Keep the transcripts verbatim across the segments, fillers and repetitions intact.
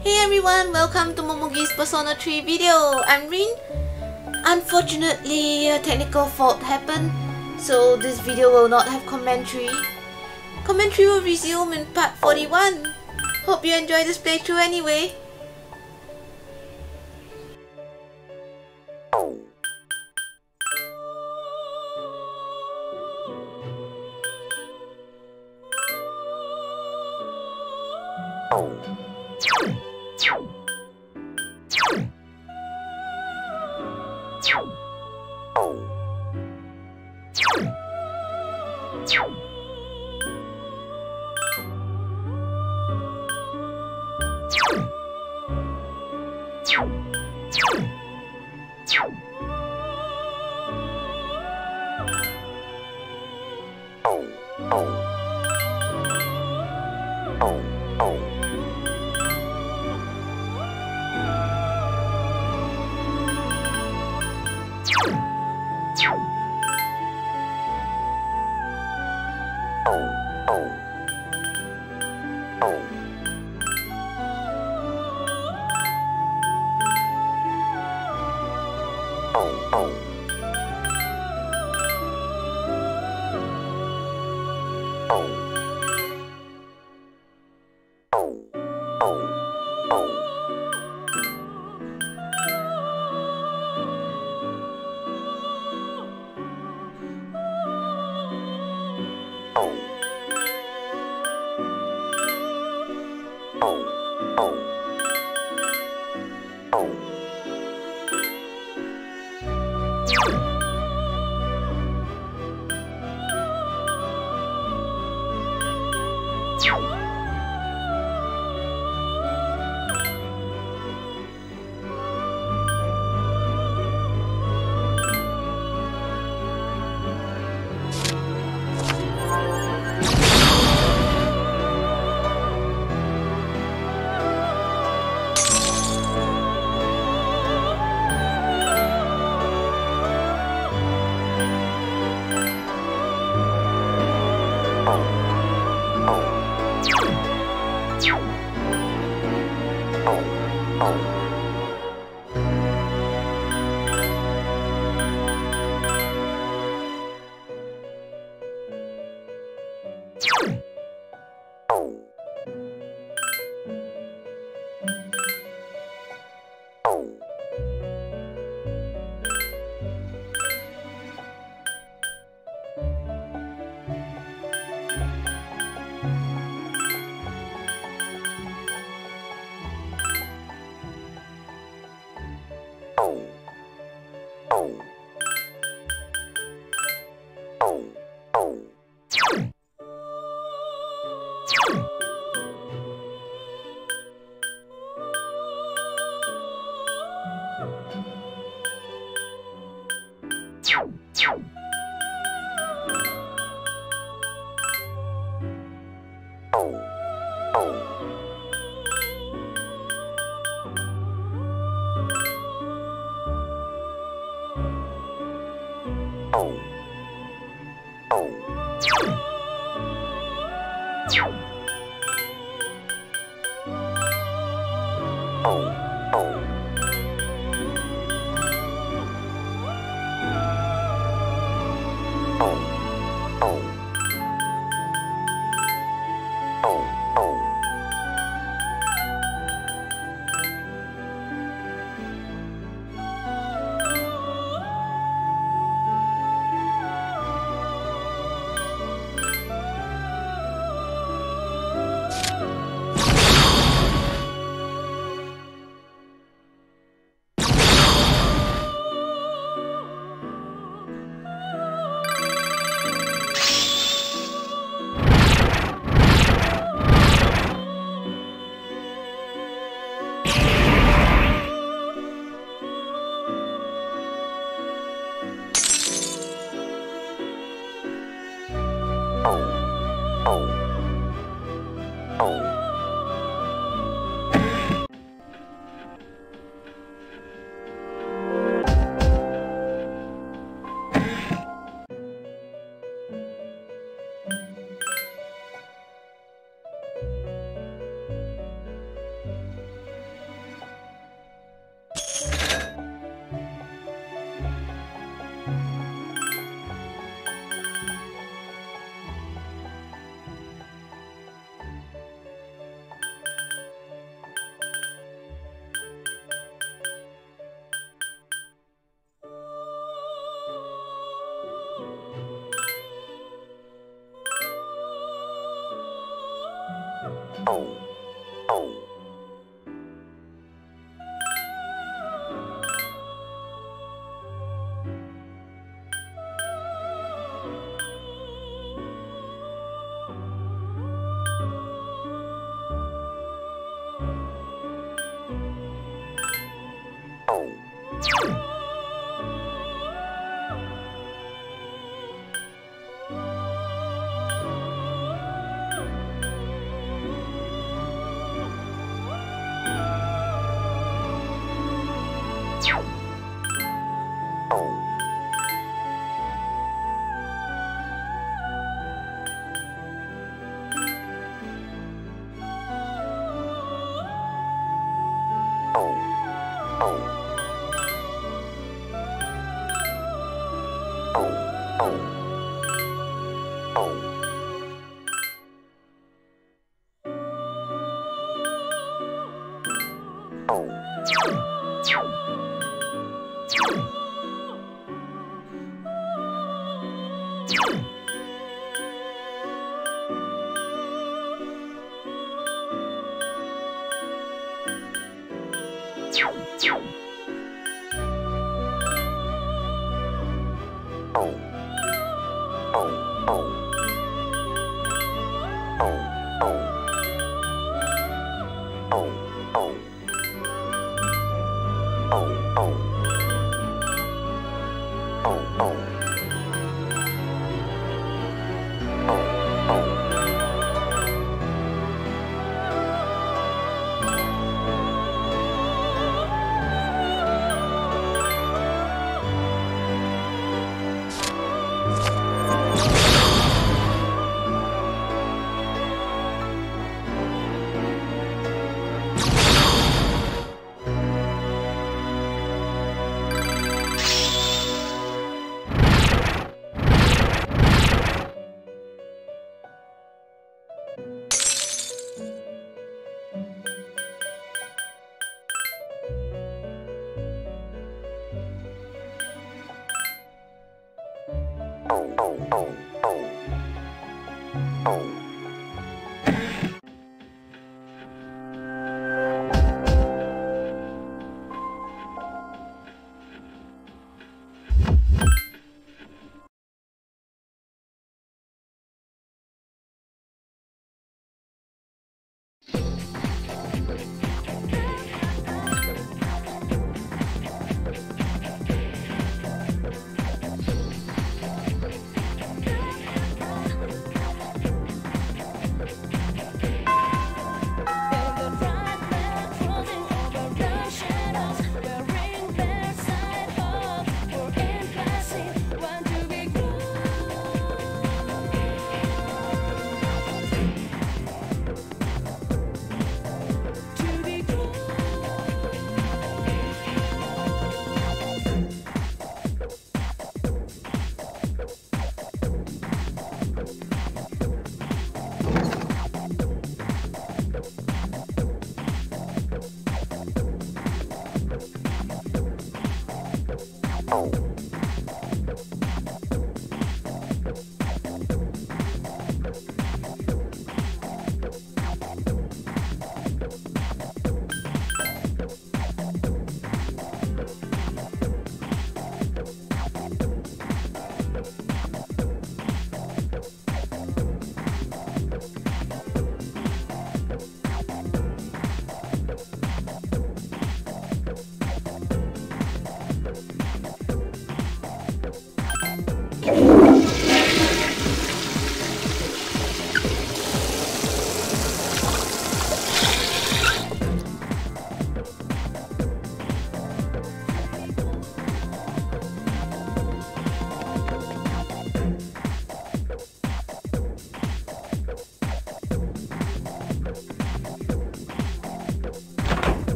Hey everyone, welcome to Momogi's Persona three video. I'm Rin. Unfortunately, a technical fault happened, so this video will not have commentary. Commentary will resume in part forty-one. Hope you enjoy this playthrough anyway.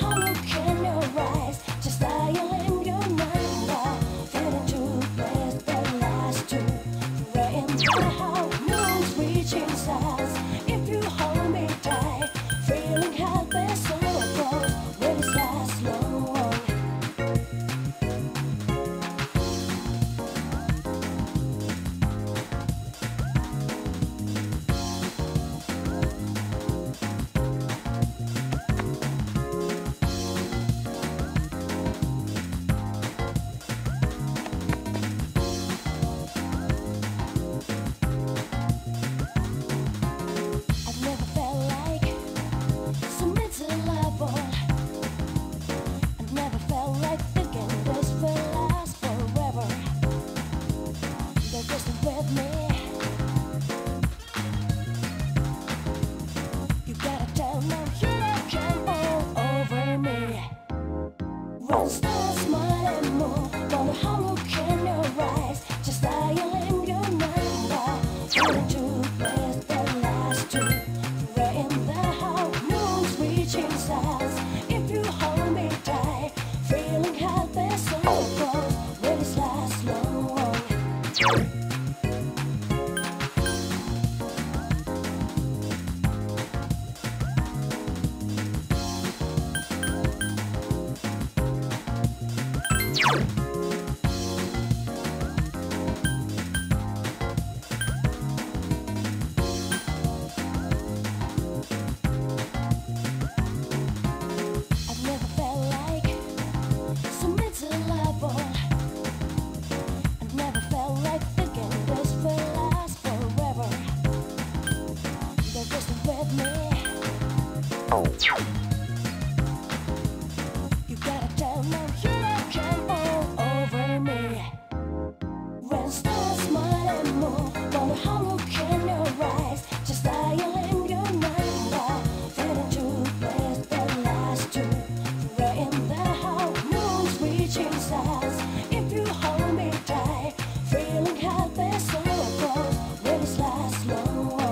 how look in your eyes, just dial in your number. Fading to place the last two. Right in the how moon's reaching stars. If you hold me tight, feeling helpless, so close. Will this last long? I've never felt like so miserable. I've never felt like thinking this will last forever. They're just with me. You gotta tell them you can all over me. When stars smile and move, wonder how look in your eyes, just dial in your number. Fading to place the last two. Right in the how moon's reaching stars. If you hold me tight, feeling helpless, so close. Will this last long? I've never felt like so miserable. I've never felt like thinking this will last forever. They're just with me. You gotta tell them you can all over me. When stars smile and move, wonder how look in your eyes, just dial in your number. Fading to place the last two. Right in the how moon's reaching stars. If you hold me tight, feeling helpless, so close. Will this last long?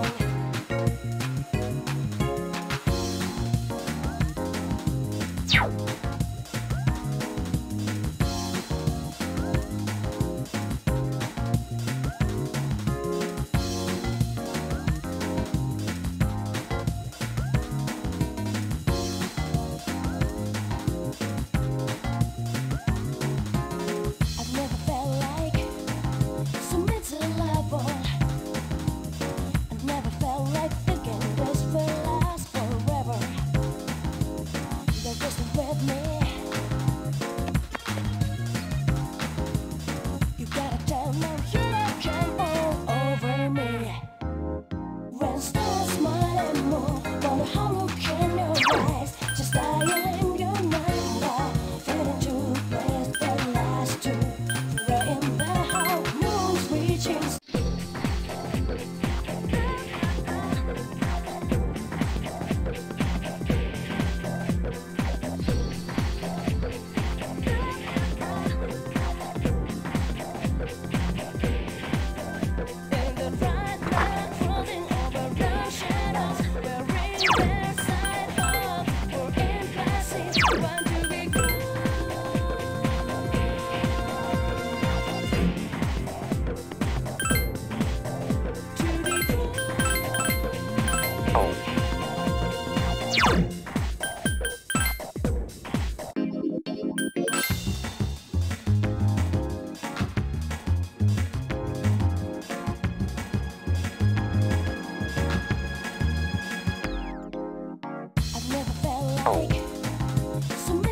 I've never felt like so miserable. I've never felt like thinking this will last forever. They're just with me. You gotta tell them you can all over me. When stars smile and move, wonder how look in your eyes, just dial in your number. Fading to place the last two. Right in the how moon's reaching. In the bright light, floating over the shadows, we're in their side hub. We're in passage, want to be good. To be good. I've never felt like so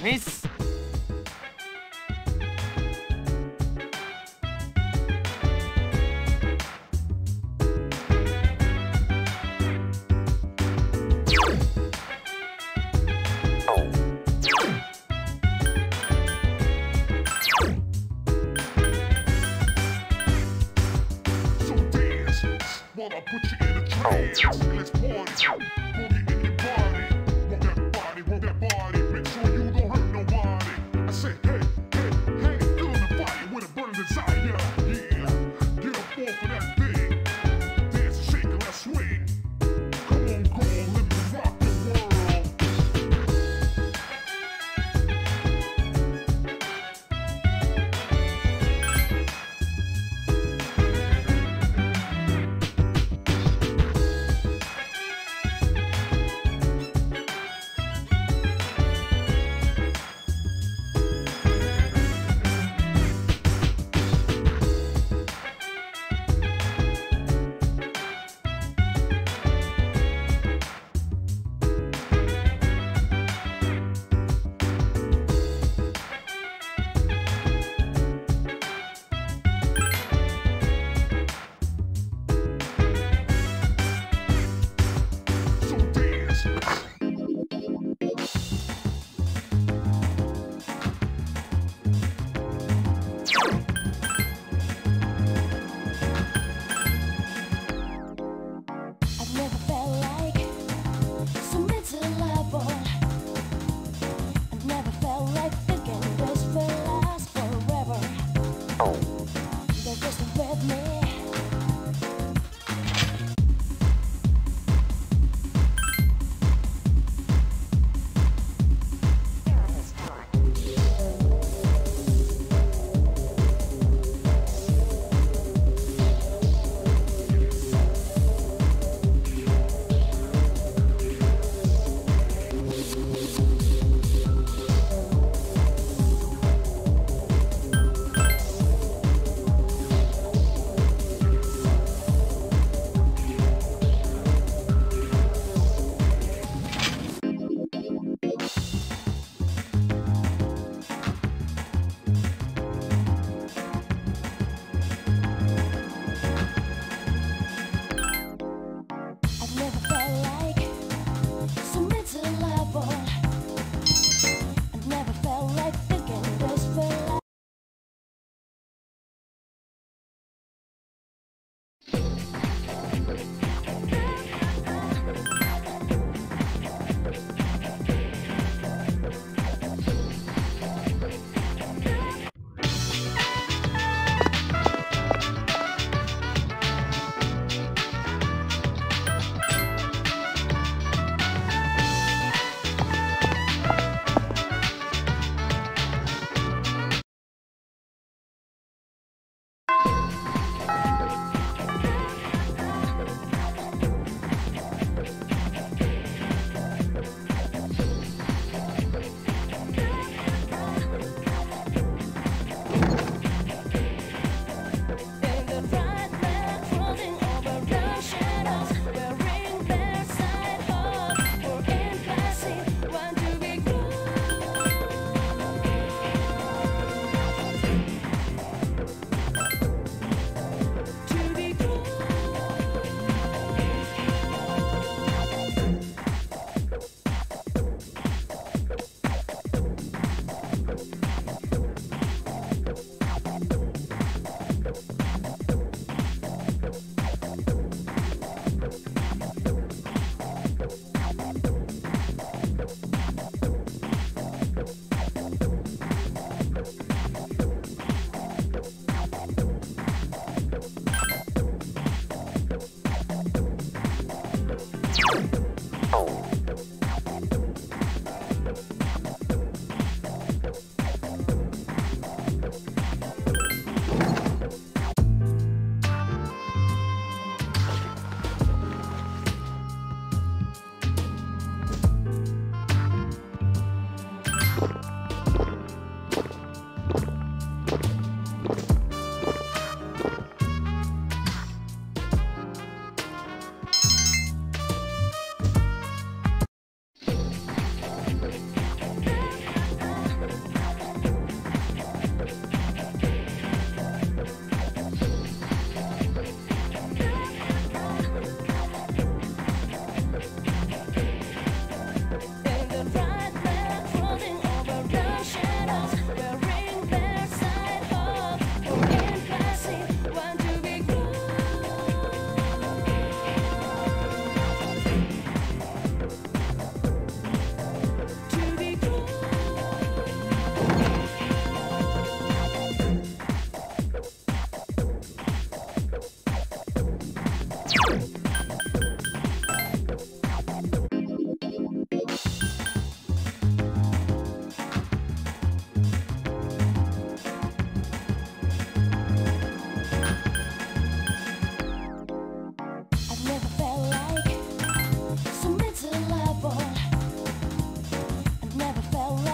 ミス。 While I put you in a trance, let's party. Boogie in your body, roll that body, roll that body. Make sure you don't hurt nobody. I say, hey, hey, hey, feeling the fire with a burning desire. Yeah, get up off of that thing, dance and shake and let's swing. Come on, girl, let me rock the world.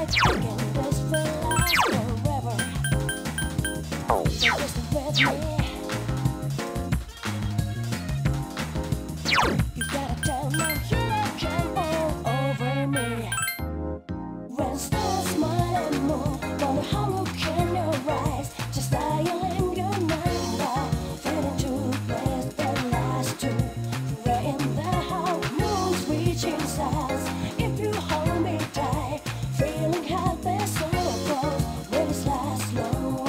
thinking this will last forever. So listen with me. You gotta tell me you don't jump all over me. When stars smile and move, wonder how look in your eyes, just dial in your mind now, fade into place that lasts too. Right in the house, moon's reaching stars. If you hold me tight, feeling happy so close, will this last long?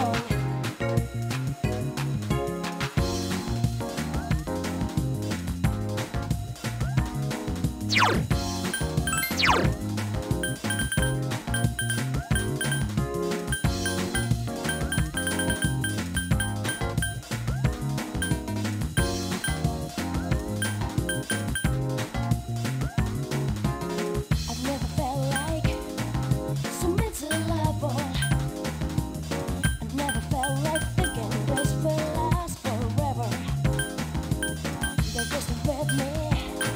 I've never felt like so miserable. I've never felt like thinking this will last forever. They're just with me.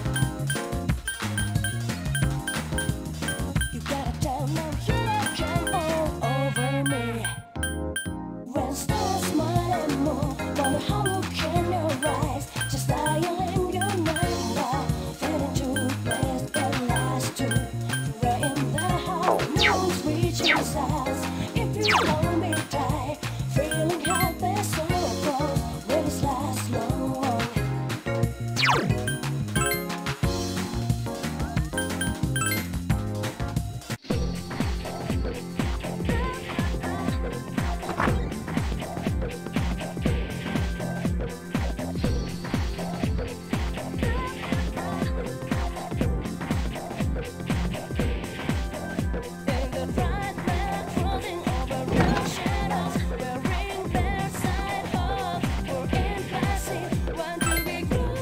You gotta tell me you don't jump all over me. When stars smile and move, wonder how look in your eyes, just dial in your mind now, fade into place that lasts too. Right in the house, moon's reaching stars. If you hold me tight, feeling happy so close, will this last long? In the bright light, floating over our shadows, wearing their side up, we're in passing, want to be grown.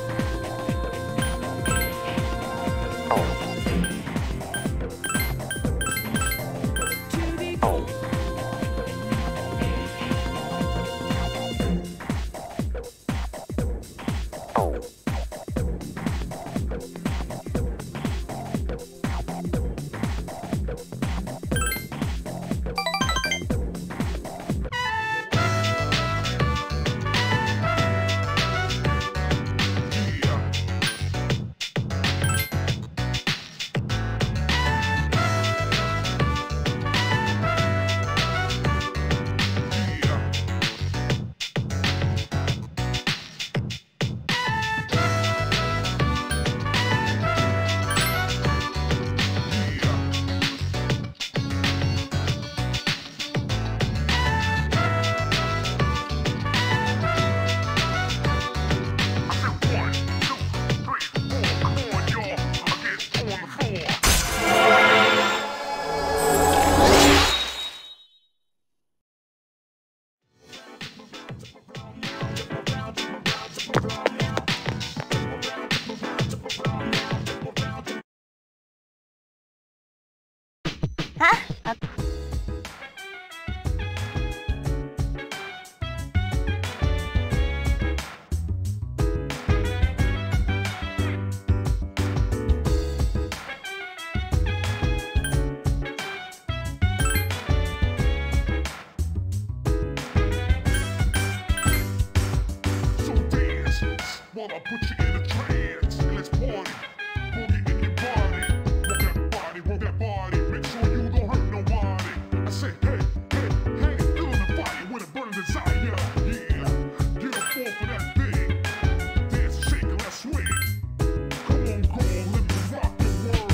To be grown. So dance while I put you in a trance. And let's party. Boogie in your body. Work that body, work that body. Make sure you don't hurt nobody. I say, hey, hey, hey, feeling the fire with a burning desire. Yeah, get up off of that thing. Dance and shake and let's swing. Come on, girl, let me rock the world.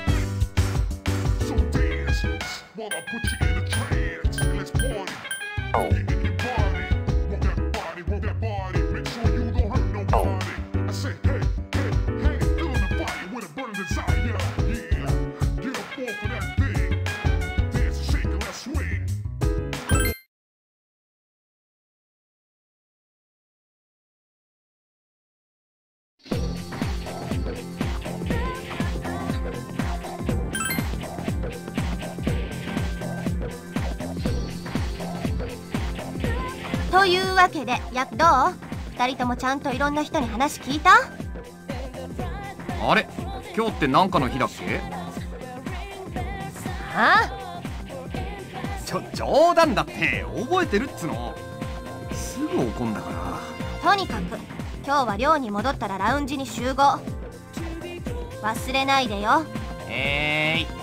So dance while I put you in a trance. And let's party. Boogie in your body. Want that body, want that body. Make sure you don't hurt nobody. I say, hey, hey, hey, feeling the fire with a burning desire. Yeah, get up off of that thing. Dance and shake and let's swing. というわけで、やどう？二人ともちゃんといろんな人に話聞いた？ あれ、今日って何かの日だっけ？ あちょ、冗談だって。覚えてるっつの。すぐ怒んだから。 とにかく今日は寮に戻ったらラウンジに集合。忘れないでよ。 えーい。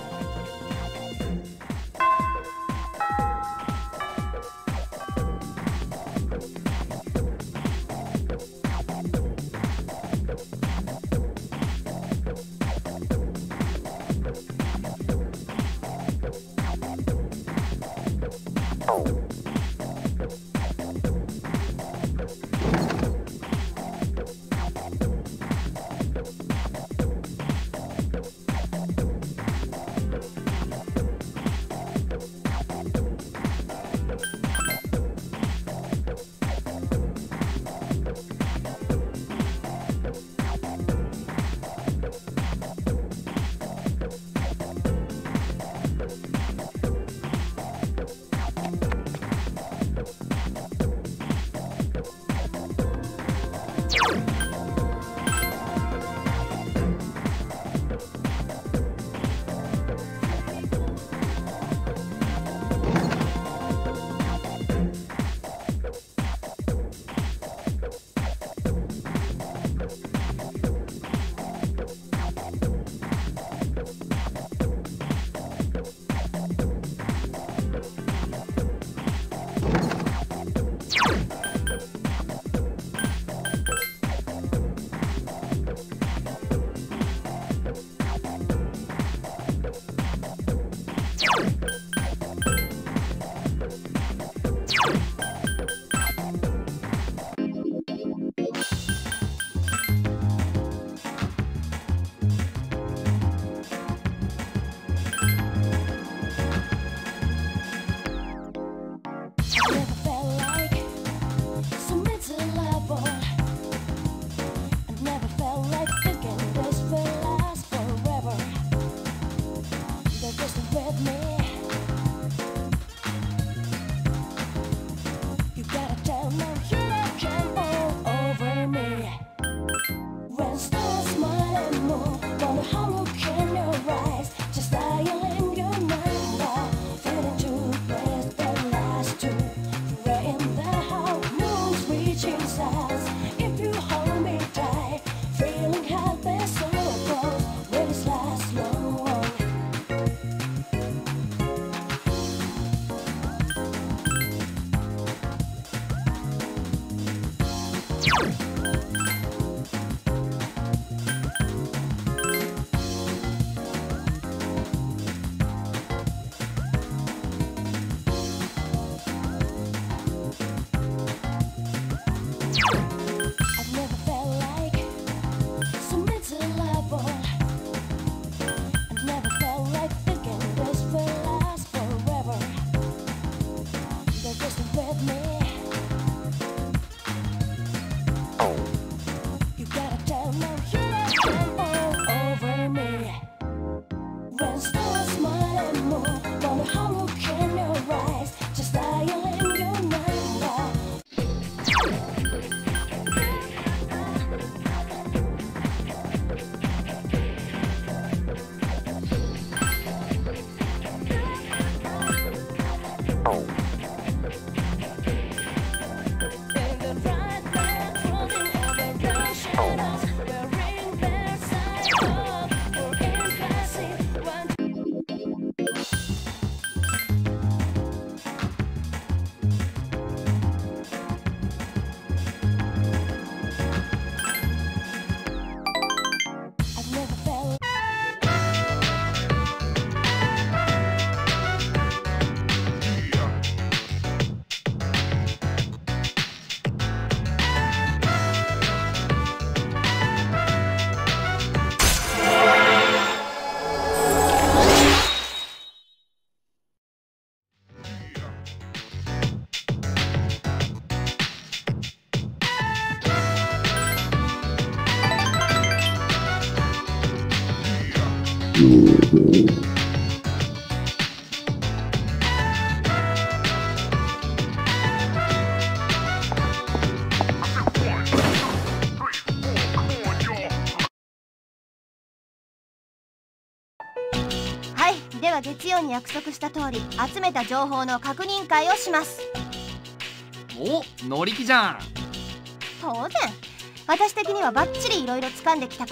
はい、では月曜に約束した通り集めた情報の確認会をします。 お、乗り気じゃん。 当然、私的にはバッチリいろいろ掴んできたから。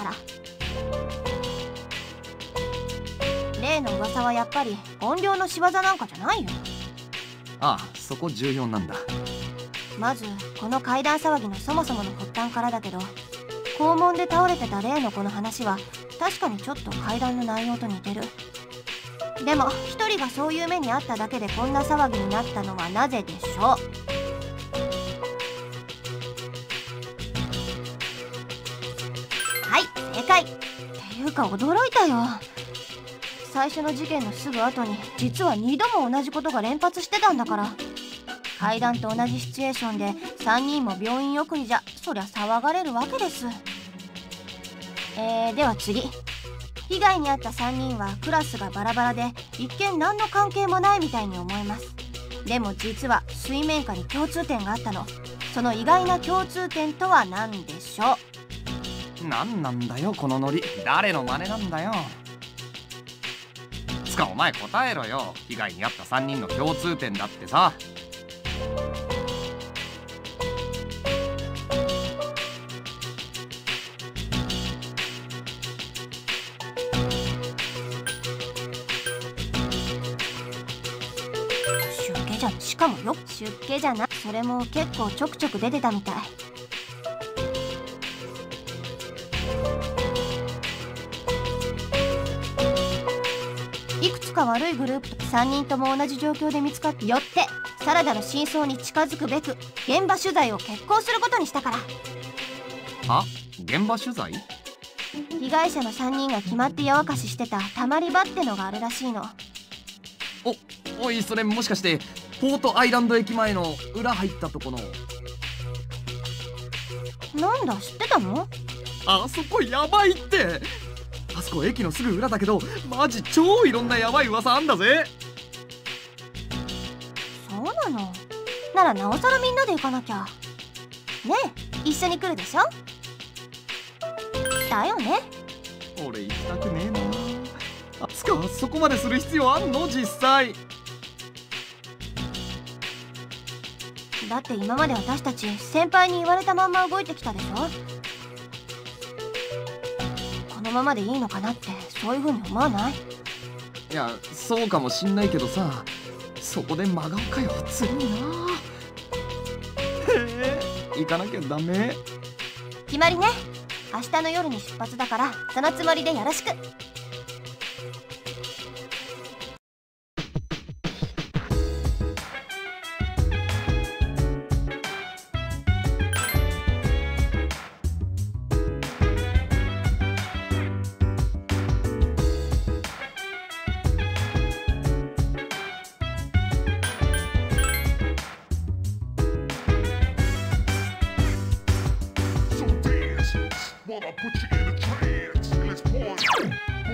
例の噂はやっぱり怨霊の仕業なんかじゃないよ。 ああ、そこ重要なんだ。 まずこの怪談騒ぎのそもそもの発端からだけど、校門で倒れてた例の子の話は確かにちょっと怪談の内容と似てる。でも一人がそういう目にあっただけでこんな騒ぎになったのはなぜでしょう。はい、正解。っていうか驚いたよ。最初の事件のすぐ後に実はにども同じことが連発してたんだから。怪談と同じシチュエーションでさんにんも病院送りじゃそりゃ騒がれるわけです。えー、では次。被害に遭ったさんにんはクラスがバラバラで一見何の関係もないみたいに思えます。でも実は水面下に共通点があったの。その意外な共通点とは何でしょう。 なんなんだよこのノリ。誰の真似なんだよ。つかお前答えろよ。被害に遭ったさんにんの共通点だってさ。 出家じゃしかもよ出家じゃな。それも結構ちょくちょく出てたみたい。いくつか悪いグループとさんにんとも同じ状況で見つかってよって、サラダの真相に近づくべく現場取材を決行することにしたから。 あ、現場取材？ 被害者のさんにんが決まってやわかししてたたまり場ってのがあるらしいの。 お、おい、それもしかしてポートアイランド駅前の裏入ったとこの。 なんだ、知ってたの？ あそこやばいって。あそこ駅のすぐ裏だけどマジ超いろんなやばい噂あんだぜ。 そうなの？ならなおさらみんなで行かなきゃ。ねえ、一緒に来るでしょ？だよね。 俺行きたくねえな。あつかそこまでする必要あんの実際。 だって今まで私たち先輩に言われたまんま動いてきたでしょ。このままでいいのかなってそういう風に思わない？ いや、そうかもしんないけどさ、そこで真顔かよ。ついな。へえ、行かなきゃダメ。 決まりね。明日の夜に出発だからそのつもりでよろしく。 So dance while I put you in a trance. Let's party.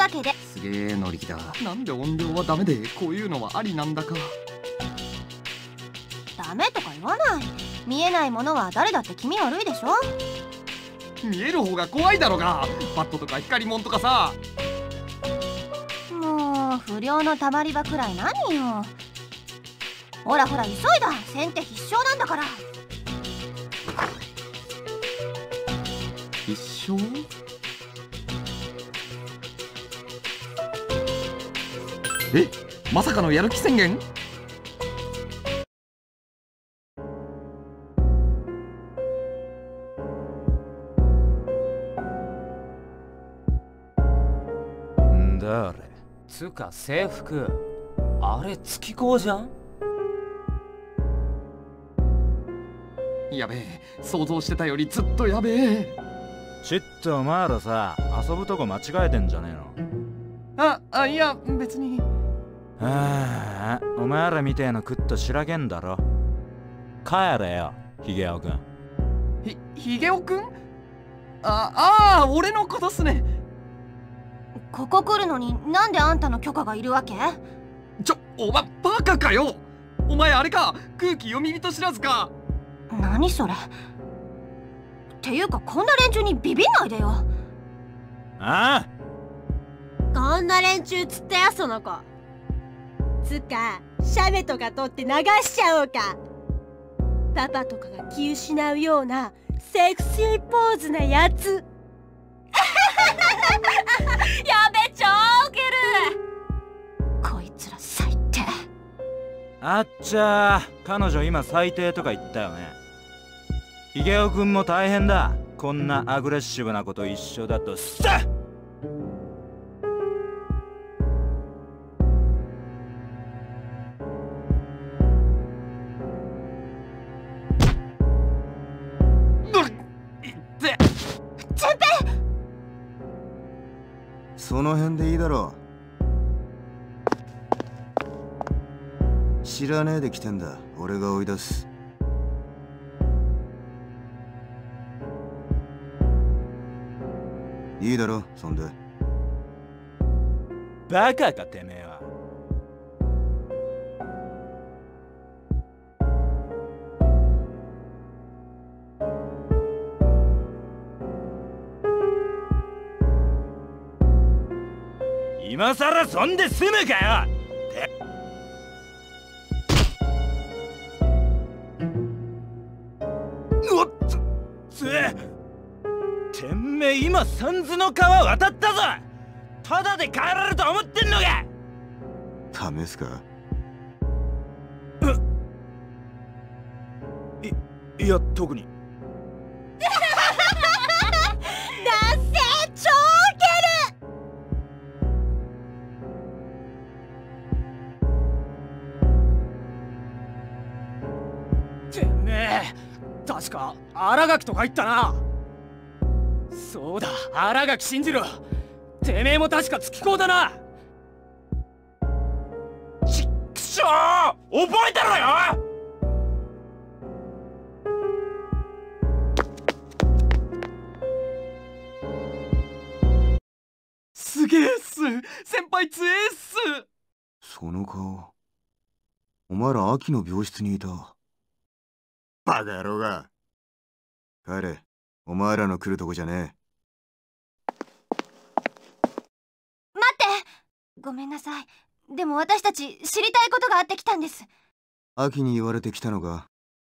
わけで。 すげえ乗り気だ。なんで音量はダメでこういうのはありなんだか。 ダメとか言わない。見えないものは誰だって気味悪いでしょ。 見える方が怖いだろうが。バットとか光もんとかさ。 もう不良のたまり場くらい何よ。ほらほら急いだ、先手必勝なんだから。 必勝？え、まさかのやる気宣言？ んだあれ。つか制服、あれ月光じゃん？ やべえ、想像してたよりずっとやべえ。 ちっとお前らさ、遊ぶとこ間違えてんじゃねえの？あ、あ、いや別に。 ああ、お前らみてえの食っとしらけんだろ。帰れよ、ヒゲオくん。 ひ、ヒゲオくん？あ、あー、俺のことっすね。 ここ来るのになんであんたの許可がいるわけ？ ちょ、お前バカかよ。お前あれか、空気読み人知らずか。 何それっていうか、こんな連中にビビんないでよ。 ああ、 こんな連中つったよその子。つかシャメとか取って流しちゃおうか。パパとかが気失うようなセクシーポーズなやつ。やべ、超ウケる。 こいつら最低。 あっちゃー、彼女今最低とか言ったよね。ヒゲオくんも大変だ。こんなアグレッシブなこと一緒だとさ。 その辺でいいだろう。知らねえで来てんだ。俺が追い出す。いいだろ、そんで。 バカかてめえは。今さらそんで済むかよ。うわっつつえ、てめえ今三途の川渡ったぞ。ただで帰れると思ってんのか。 試すか。 いいや特に。 だせ超てめえ、確か新垣とか言ったな。そうだ、新垣信じろ。てめえも確か月光だな。 ちっくしょー、覚えてろよ。 すげえっす。先輩強えっす。 その顔、お前ら秋の病室にいた。バカ野郎が。帰れ、お前らの来るとこじゃねえ。 待って、ごめんなさい。でも私たち知りたいことがあって来たんです。 秋に言われてきたのか。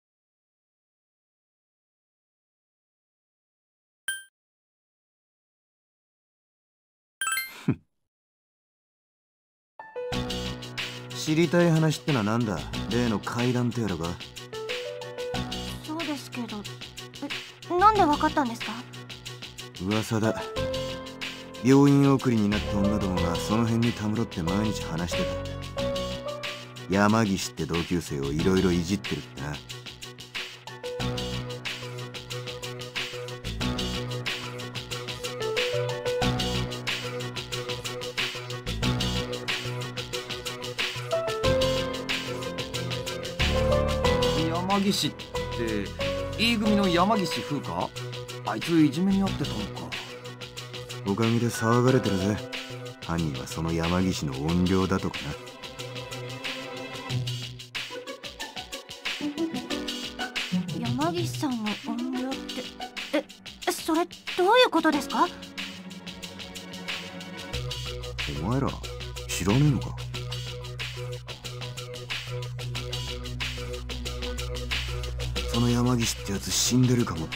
知りたい話ってのはなんだ。例の階段ってやらか。 そうですけど、え、なんでわかったんですか？ 噂だ。病院送りになった女どもがその辺にたむろって毎日話してた。山岸って同級生をいろいろいじってるってな。 山岸って E 組の山岸風か。あいついじめにあってたのか。 おかげで騒がれてるぜ。 犯人はその山岸の怨霊だとかな。山岸さんの怨霊って、え、それどういうことですか？ お前ら知らねえのか？その山岸ってやつ死んでるかもって。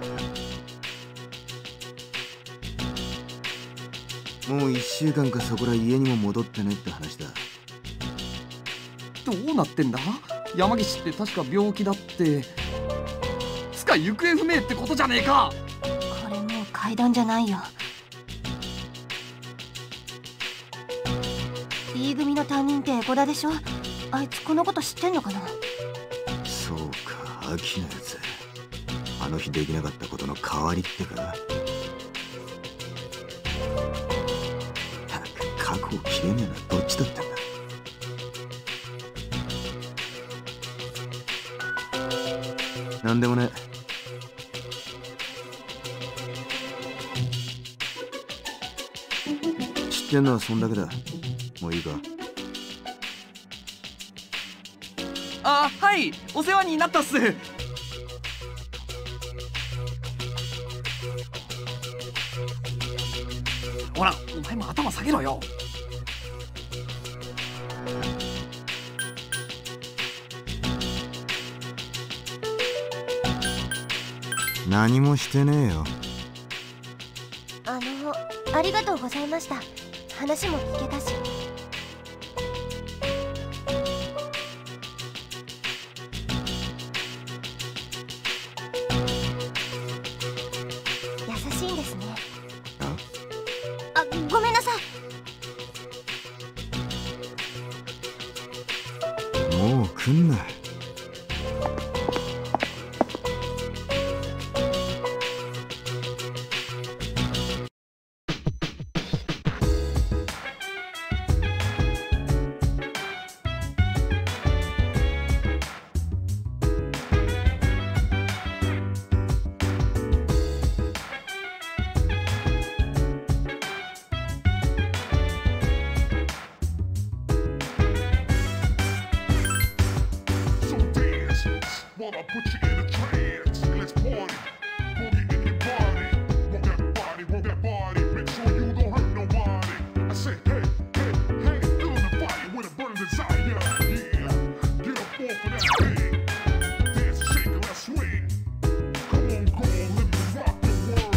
もう一週間かそこら家にも戻ってねって話だ。 どうなってんだ？山岸って確か病気だって。つか行方不明ってことじゃねえか。 これもう階段じゃないよ。B 組の担任ってエコダでしょ？あいつこのこと知ってんのかな？ そうか、秋のやつ。あの日できなかったことの代わりってか。たく過去を切れねえな、どっちだったんだ。なんでもね。知ってんのはそんだけだ。もういいか？ あ、はい、お世話になったっす。ほら、お前も頭下げろよ。 何もしてねえよ。 あの、ありがとうございました。話も聞けたし。優しいんですね。あ、あ、ごめんなさい。もう来んな。 While I put you in a trance, let's party. Boogie in your body. Want that body, want that body. Make sure you don't hurt nobody. I say, hey, hey, hey, feeling the fire with a burning desire. Yeah, get up off of that thing. Dance, shake, and let's swing. Come on, go on, let me rock the world.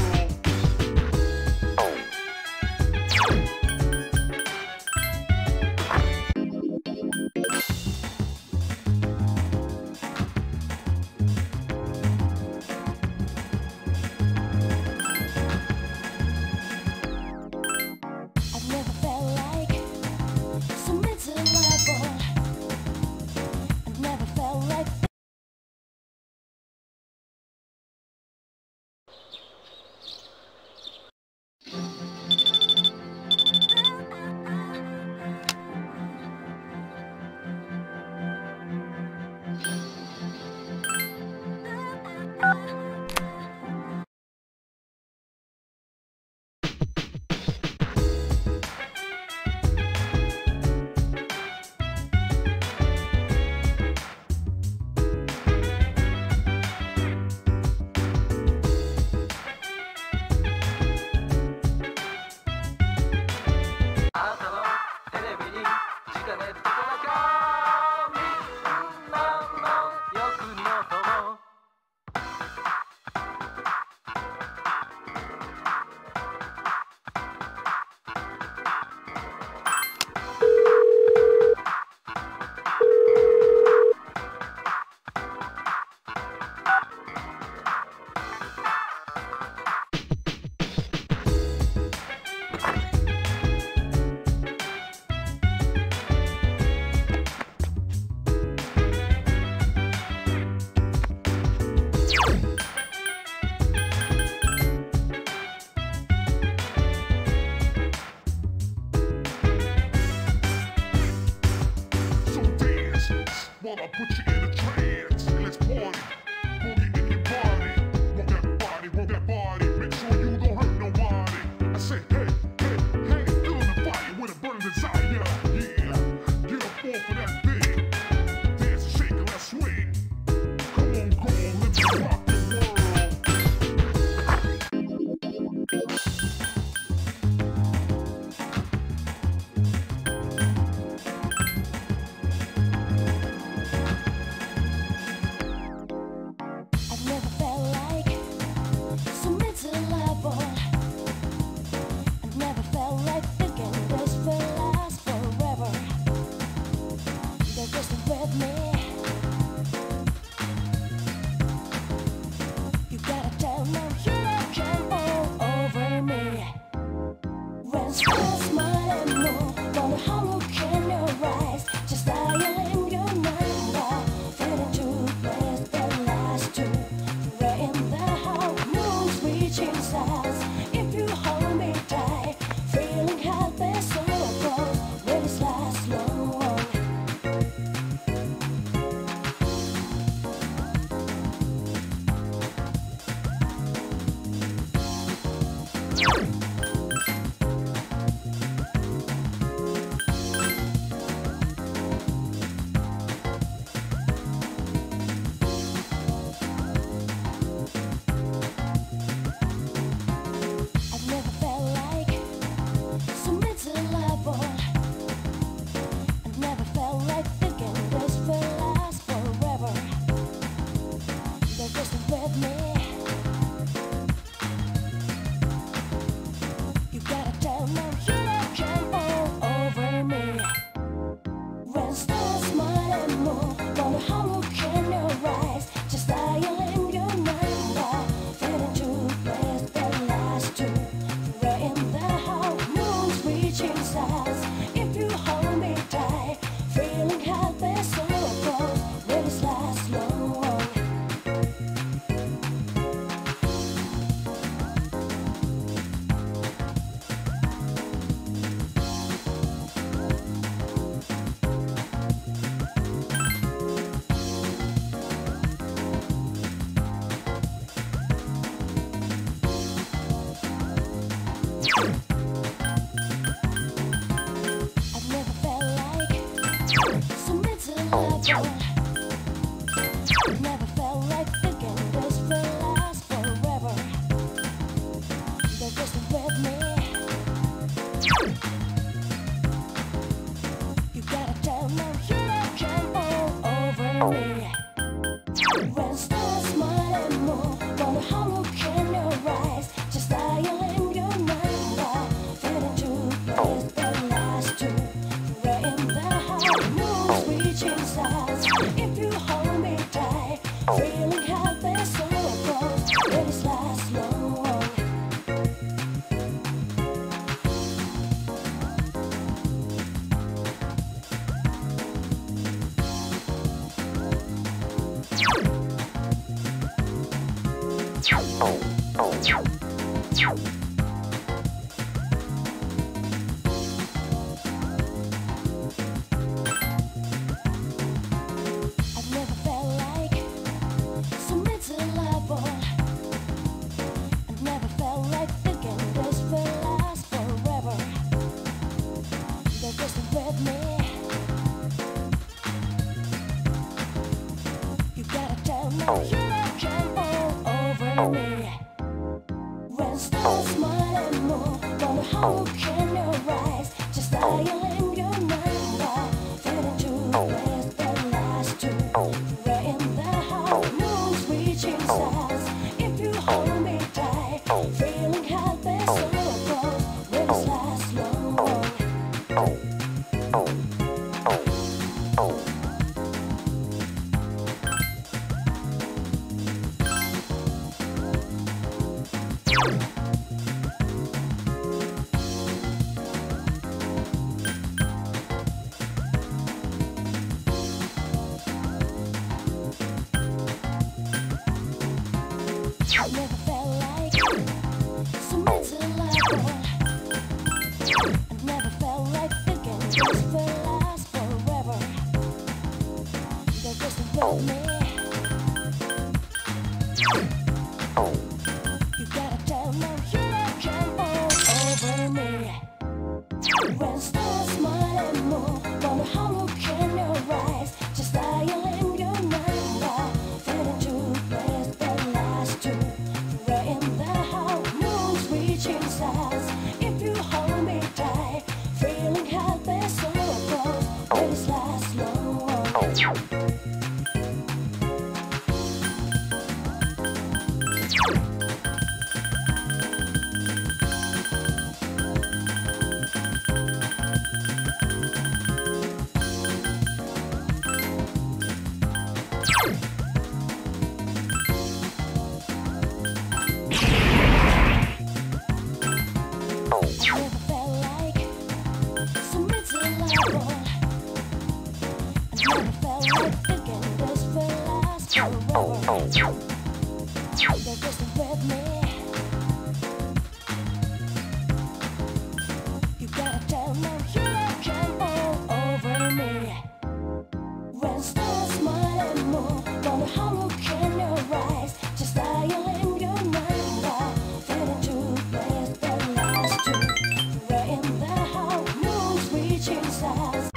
I've never felt like so miserable. I've never felt like. While I put you in a trance, let's party. Boogie in your body. Want that body, want that body. Make sure you don't hurt nobody. I say, hey, hey, hey, feeling the fire stars smile and move, wonder how look in your eyes, just dial in your number, fade into place that lasts to right in the house, moon's reaching stars. If you hold me tight, feeling helpless, so close, will this last long? I've never felt like so miserable. I've never felt like thinking this will last forever. They're just with me. You gotta tell them you come all over me. When stars smile and move, wonder how look in your eyes, just dial in your number, fade into place that lasts to right in the house, moon's reaching stars. If you hold me tight, feeling helpless, so close, will this last long? I've never felt like so miserable. I've never felt like thinking this will last forever. They're just with me. You gotta tell them you come all over me. When stars smile and move, wonder how look in your eyes, just dial in your number, fade into place that lasts to right in the house, moon's reaching stars. If you hold me tight, feeling helpless, so close, will this last long? I've never felt like so miserable. I've never felt like thinking this will last forever. They're just with me. You gotta tell them you come all over me. When stars smile and move, wonder how look in your eyes, just dial in your number, fade into place that lasts to right in the house, moon's reaching stars. If you hold me tight, feeling helpless, so close, will this last long? I've never felt like so miserable. I've never felt like thinking this will last forever. They're just with me. You gotta tell them you come all over me. When stars smile and move, wonder how look in your eyes, just dial in your number, fade into place that lasts to right in the house, moon's reaching stars. If you hold me tight, feeling helpless, so close, will this last long? level. I never felt like thinking this will last forever. They're just with me. You gotta tell them you can all over me. When stars smile and move, wonder how look in your eyes. Just dial in your mind now. Fade into place that lasts to. We're in the house, moon's reaching stars.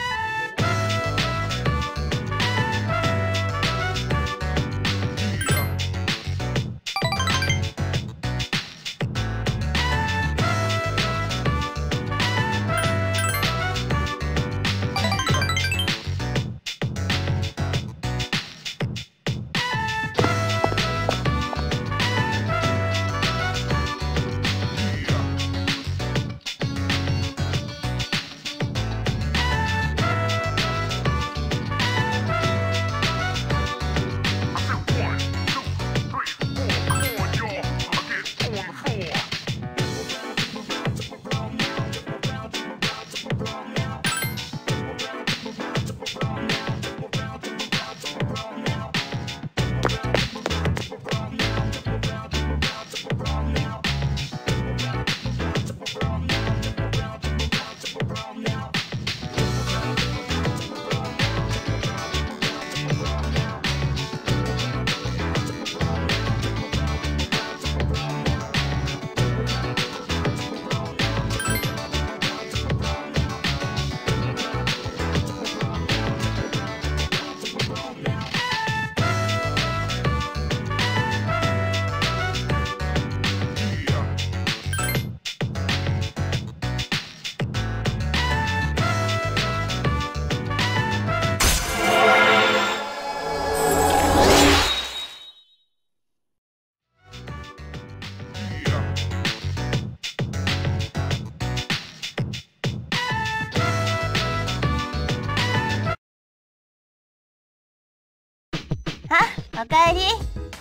おかえり。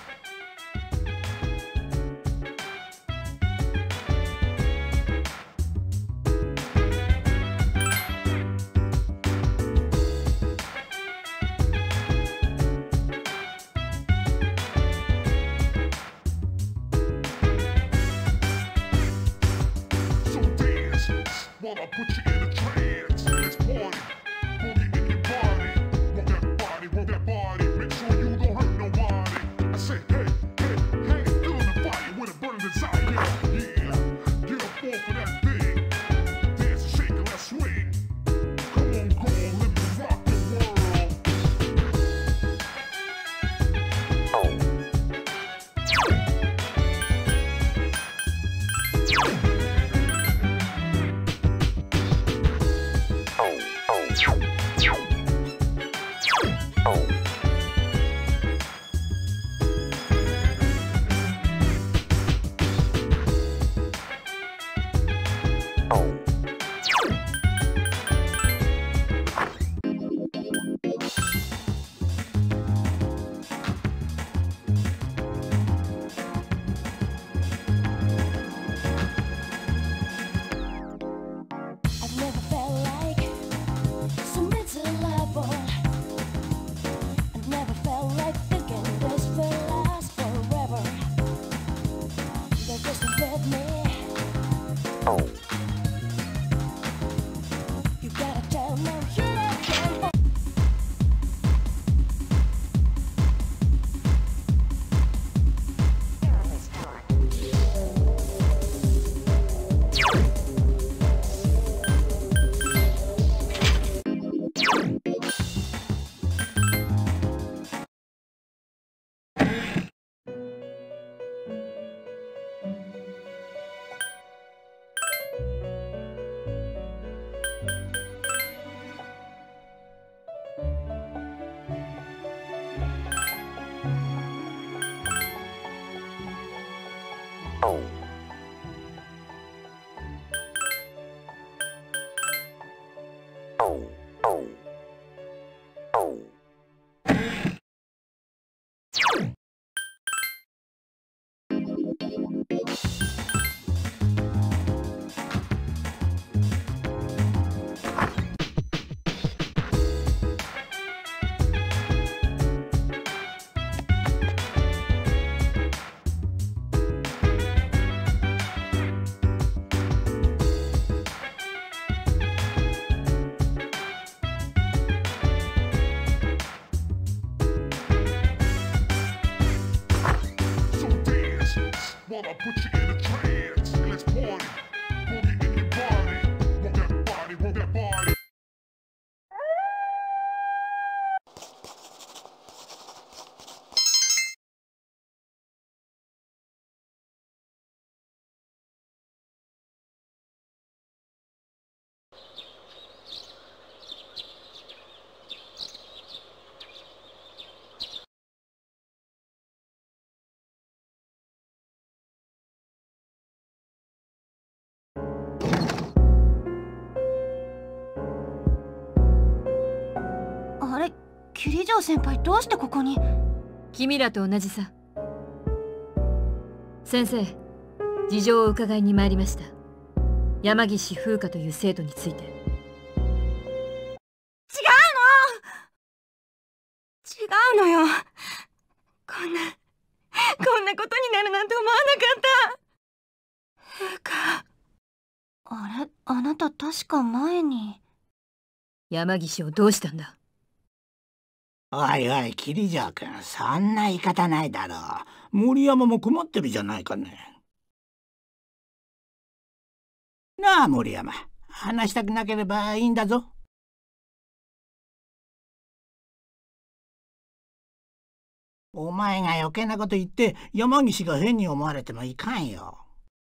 So dance, while I put you in a trance. Let's party, boogie in your body. Roll that body, roll that body. Make sure you don't hurt nobody. I say, hey, hey, hey, feeling the fire with a burning desire. Yeah, get up off of that thing. Dance and shake and let's swing. Come on, girl, let me rock the world. I've never felt like so miserable. I've never felt like thinking this will last forever. They're just with me. You gotta tell them you can. put you in a trance. Let's party. Boogie in your body. Roll that body, roll that body. あれ、キリジョウ先輩どうしてここに？ 君らと同じさ。先生、事情を伺いに参りました。山岸風花という生徒について。違うの！ 違うのよ。こんなこんなことになるなんて思わなかった。風花。 あれ、あなた確か前に。 山岸をどうしたんだ？ おいおい、桐城君、そんな言い方ないだろう。森山も困ってるじゃないかね。なあ、森山。話したくなければいいんだぞ。お前が余計なこと言って山岸が変に思われてもいかんよ。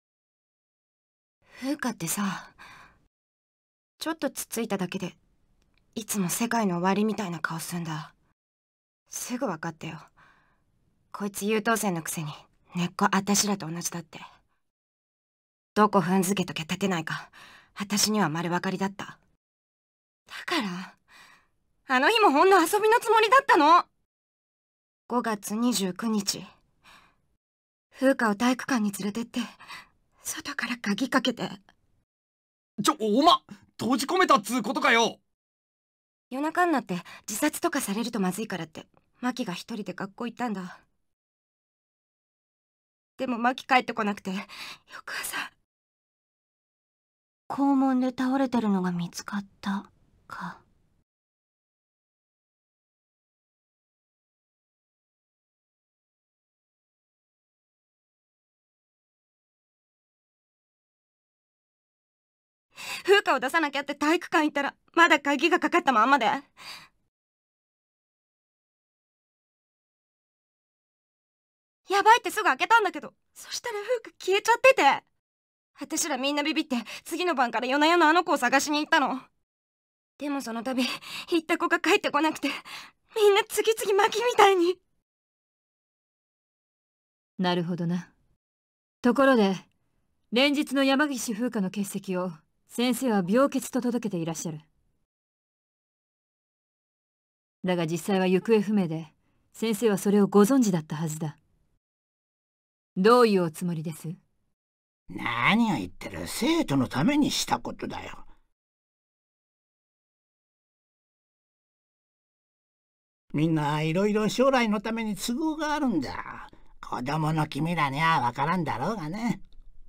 風花ってさ、ちょっとつついただけでいつも世界の終わりみたいな顔すんだ。すぐ分かったよ。こいつ優等生のくせに根っこあたしらと同じだって。どこ踏んづけときゃ立てないか私には丸分かりだった。だからあの日もほんの遊びのつもりだったの。ごがつにじゅうくにち、風花を体育館に連れてって外から鍵かけて。 ちょ、おま閉じ込めたっつうことかよ。 夜中になって自殺とかされるとまずいからってマキが一人で学校行ったんだ。でもマキ帰ってこなくて、翌朝校門で倒れてるのが見つかったか。風花を出さなきゃって体育館行ったらまだ鍵がかかったまんまで。やばいってすぐ開けたんだけど、そしたら風花消えちゃってて。私らみんなビビって次の晩から夜な夜なあの子を探しに行ったの。でもその度行った子が帰ってこなくて、みんな次々巻きみたいに。 なるほどな。ところで連日の山岸風花の欠席を先生は病欠と届けていらっしゃる。だが実際は行方不明で、先生はそれをご存知だったはずだ。どういうおつもりです？ 何を言ってる。生徒のためにしたことだよ。みんないろいろ将来のために都合があるんだ。子供の君らには分からんだろうがね。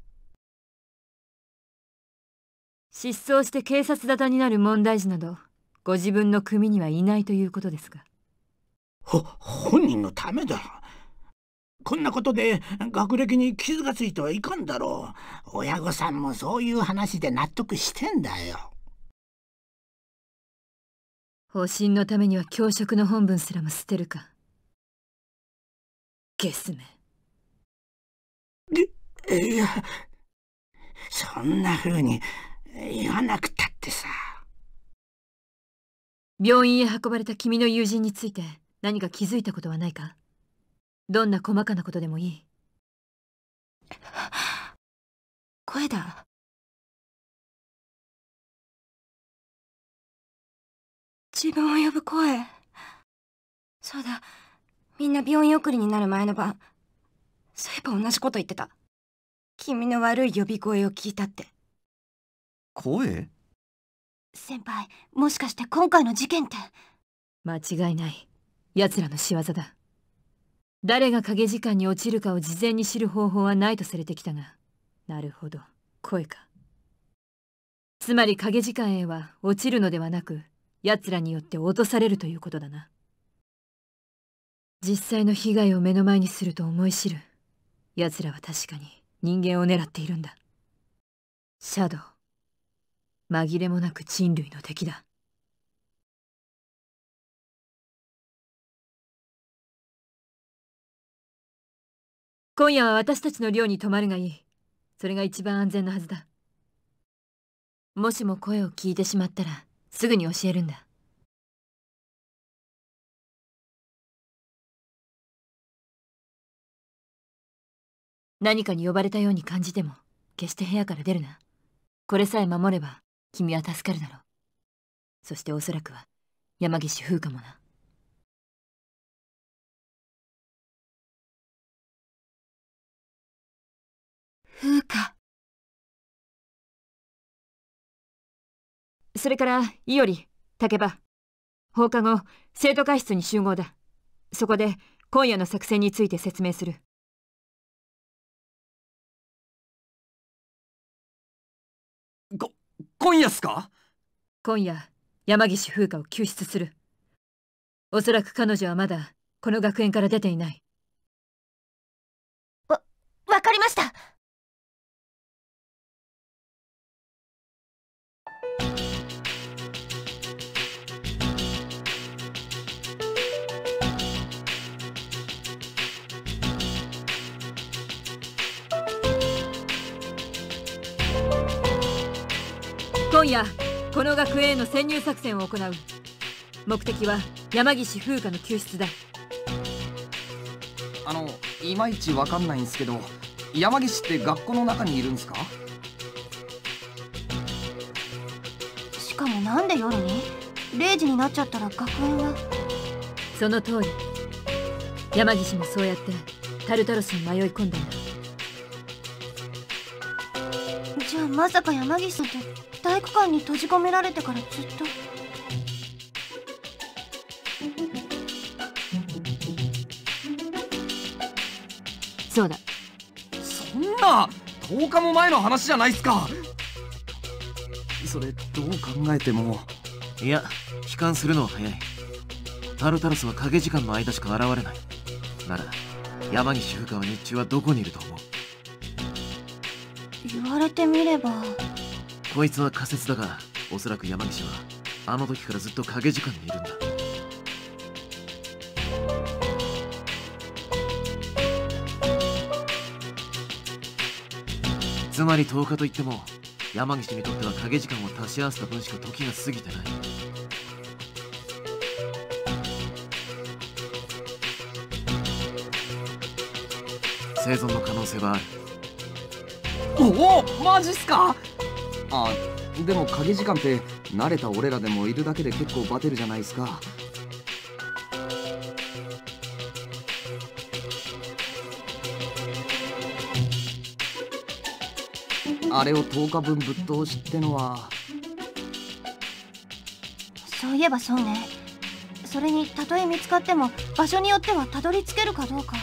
失踪して警察沙汰になる問題児などご自分の組にはいないということですか？ ほ本人のためだ。こんなことで学歴に傷がついてはいかんだろう。親御さんもそういう話で納得してんだよ。 保身のためには教職の本分すらも捨てるか。ゲスめ。 いや、そんな風に言わなくたってさ。 病院へ運ばれた君の友人について何か気づいたことはないか？どんな細かなことでもいい。 声だ。自分を呼ぶ声。そうだ、みんな病院送りになる前の晩、そういえば同じこと言ってた。君の悪い呼び声を聞いたって。 声？ 先輩、もしかして今回の事件って。 間違いない。奴らの仕業だ。誰が影時間に落ちるかを事前に知る方法はないとされてきたが、なるほど、声か。つまり影時間へは落ちるのではなく、奴らによって落とされるということだな。実際の被害を目の前にすると思い知る。奴らは確かに人間を狙っているんだ。シャドウ、紛れもなく人類の敵だ。今夜は私たちの寮に泊まるがいい。それが一番安全なはずだ。もしも声を聞いてしまったらすぐに教えるんだ。何かに呼ばれたように感じても決して部屋から出るな。これさえ守れば君は助かるだろう。そしておそらくは山岸風花もな。 風花。 それから伊織、竹場、放課後生徒会室に集合だ。そこで今夜の作戦について説明する。 こ今夜っすか？ 今夜山岸風花を救出する。おそらく彼女はまだこの学園から出ていない。 わ、わかりました。 今夜この学園への潜入作戦を行う。目的は山岸風花の救出だ。 あのいまいちわかんないんすけど、山岸って学校の中にいるんすか？ しかもなんで夜に？れいじになっちゃったら学園は。 その通り。山岸もそうやってタルタロスに迷い込んだんだ。 じゃあまさか山岸さんって体育館に閉じ込められてからずっと。 そうだ。 そんなとおかも前の話じゃないっすか。それどう考えても。 いや、悲観するのは早い。タルタロスは影時間の間しか現れない。なら山岸風花は日中はどこにいると思う？ 言われてみれば。 こいつは仮説だが、おそらく山岸はあの時からずっと影時間にいるんだ。つまりとおかといっても山岸にとっては影時間を足し合わせた分しか時が過ぎてない。生存の可能性はある。 おお、マジっすか？あ、でも影時間って慣れた俺らでもいるだけで結構バテるじゃないですか。あれをとおかぶんぶっ通しってのは。 そういえばそうね。それにたとえ見つかっても場所によってはたどり着けるかどうか。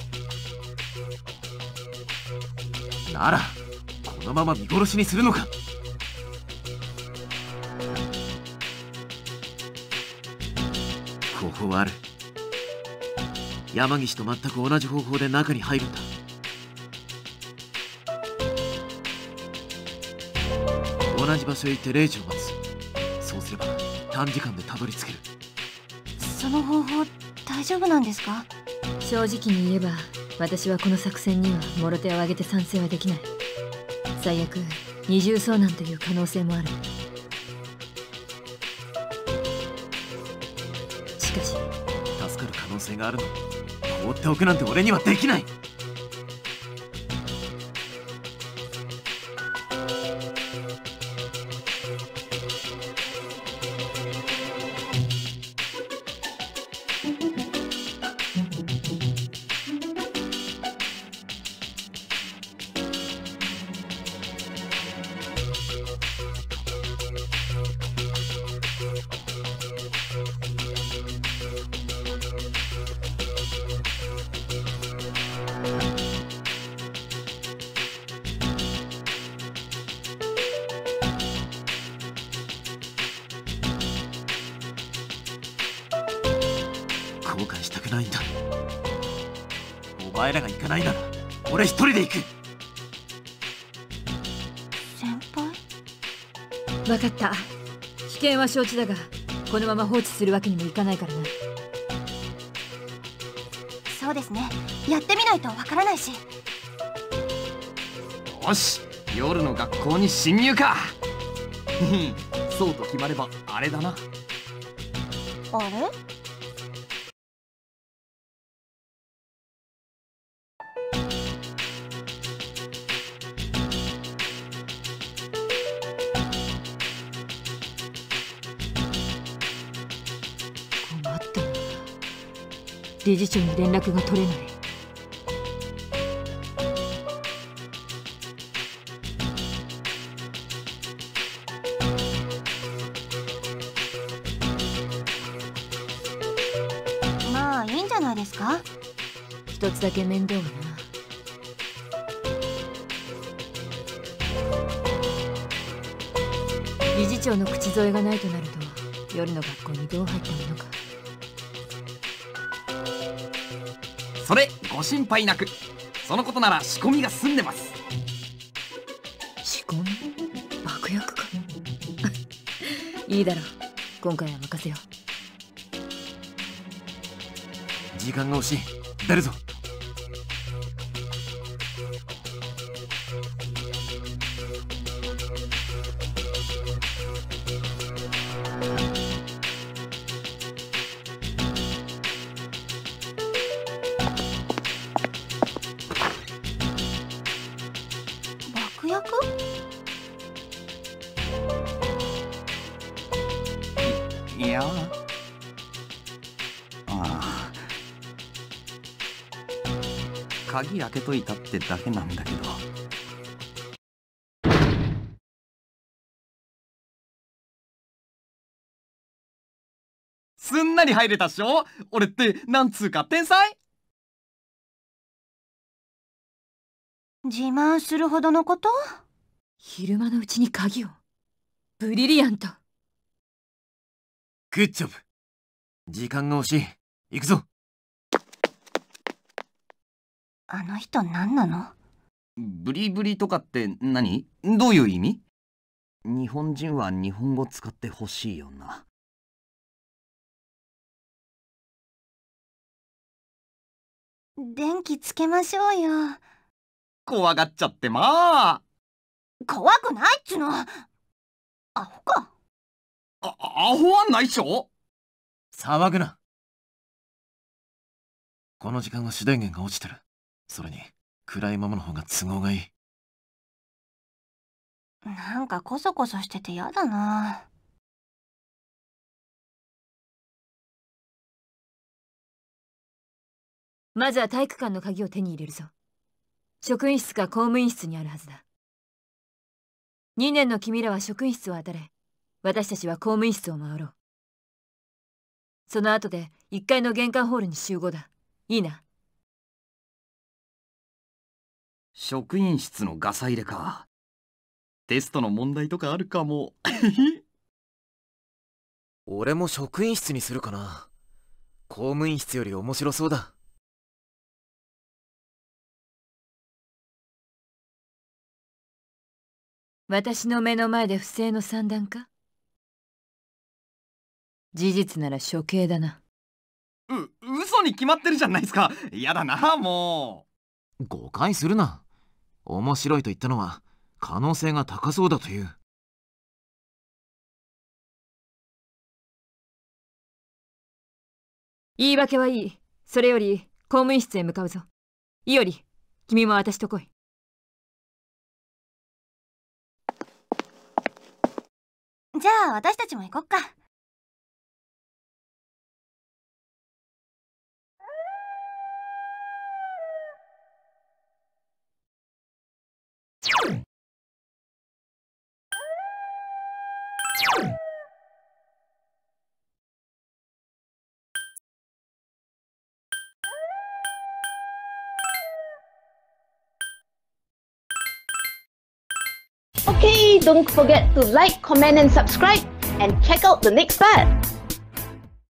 ならこのまま見殺しにするのか？方法はある。山岸と全く同じ方法で中に入るんだ。同じ場所へ行ってれいじを待つ。そうすれば短時間でたどり着ける。 その方法大丈夫なんですか？ 正直に言えば私はこの作戦にはもろ手を挙げて賛成はできない。最悪二重遭難という可能性もある。しかし助かる可能性があるのに放っておくなんて俺にはできない。後悔したくないんだ。お前らが行かないなら俺一人で行く。 分かった。危険は承知だが、このまま放置するわけにもいかないからな。 そうですね、やってみないとわからないし。 よし、夜の学校に侵入か。そうと決まればあれだな。 あれ？ 困ったな。理事長に連絡が取れない。 まあいいんじゃないですか。 一つだけ面倒はな。理事長の口添えがないとなると、夜の学校にどう入ったものか。 それご心配なく。そのことなら仕込みが済んでます。 仕込み？爆薬か。いいだろう、今回は任せよう。時間が惜しい。出るぞ。 爆薬？ いや、ああ、鍵開けといたってだけなんだけど。すんなり入れたっしょ。俺ってなんつうか天才。 自慢するほどのこと？ 昼間のうちに鍵を。ブリリアント。 グッジョブ。時間が惜しい。行くぞ。 あの人何なの？ ブリブリとかって何？どういう意味？日本人は日本語使ってほしいよな。 電気つけましょうよ。 怖がっちゃってまあ。 怖くないっつの。アホか。 あ、アホはないっしょ。 騒ぐな。この時間は主電源が落ちてる。それに暗いままの方が都合がいい。 なんかコソコソしててやだな。 まずは体育館の鍵を手に入れるぞ。職員室か公務員室にあるはずだ。にねんの君らは職員室を当たれ。私たちは公務員室を回ろう。その後でいっかいの玄関ホールに集合だ。いいな。 職員室のガサ入れか。テストの問題とかあるかも。 俺も職員室にするかな。公務員室より面白そうだ。 私の目の前で不正の算段か？事実なら処刑だな。 う、嘘に決まってるじゃないですか。やだな、もう。誤解するな。面白いと言ったのは可能性が高そうだという。 言い訳はいい。それより公務員室へ向かうぞ。いおり、君も私と来い。 じゃあ私たちも行こっか。 Okay, don't forget to like, comment and subscribe and check out the next part.